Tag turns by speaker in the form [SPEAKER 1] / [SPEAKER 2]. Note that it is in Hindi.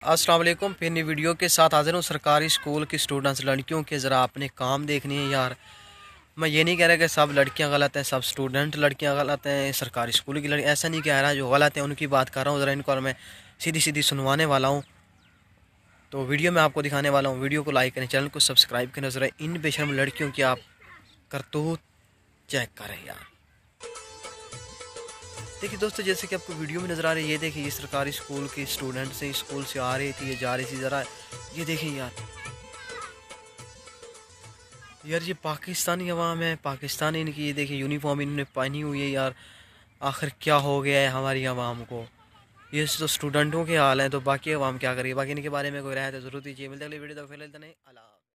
[SPEAKER 1] अस्सलाम वालेकुम। फिर नई वीडियो के साथ हाजिर हूँ। सरकारी स्कूल की स्टूडेंट्स लड़कियों के ज़रा अपने काम देखनी है यार। मैं ये नहीं कह रहा कि सब लड़कियां गलत हैं, सब स्टूडेंट लड़कियां गलत हैं, सरकारी स्कूल की लड़कियां, ऐसा नहीं कह रहा। जो गलत हैं उनकी बात कर रहा हूँ। ज़रा इनको और मैं सीधी सीधी सुनवाने वाला हूँ। तो वीडियो में आपको दिखाने वाला हूँ। वीडियो को लाइक करें, चैनल को सब्सक्राइब करें। ज़रा इन बेशर्म लड़कियों की आप करतूत चेक करें यार। देखिए दोस्तों, जैसे कि आपको वीडियो में नज़र आ रही है, ये देखिए ये सरकारी स्कूल की स्टूडेंट्स हैं। स्कूल से आ रही थी, ये जा रही थी। ज़रा ये देखिए यार, यार ये पाकिस्तानी अवाम है, पाकिस्तानी इनकी। ये देखिए यूनिफॉर्म इन्होंने पहनी हुई है यार। आखिर क्या हो गया है हमारी अवाम को। ये तो स्टूडेंटों के हाल हैं, तो बाकी अवाम क्या करेगी। बाकी इनके बारे में कोई राय तो ज़रूर दीजिए। मिलते अगली वीडियो तक, फिलहाल इतना ही। अल्लाह।